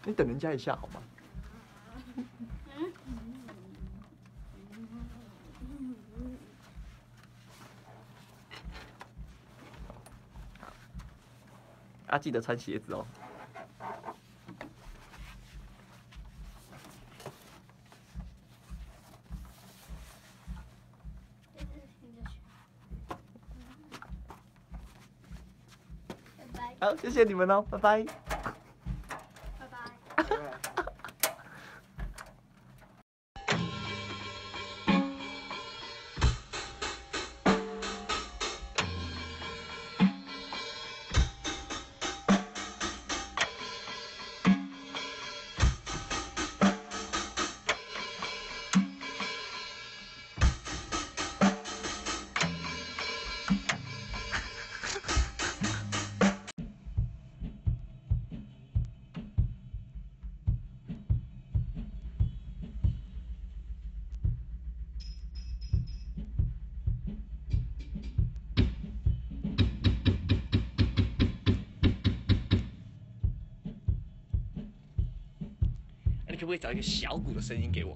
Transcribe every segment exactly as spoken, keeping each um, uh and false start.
你等人家一下好吗？啊，记得穿鞋子哦。好，谢谢你们哦，拜拜。 拜拜。 你可不可以找一个小鼓的声音给我？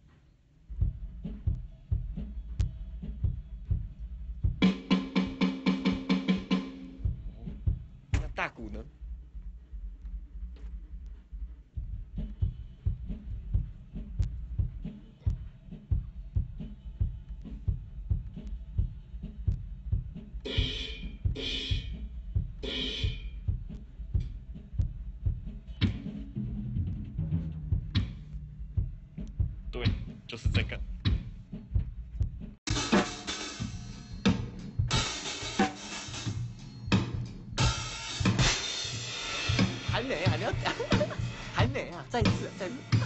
那大鼓呢？对，就是这个。还没啊，你要讲，还没啊，再一次，再一次。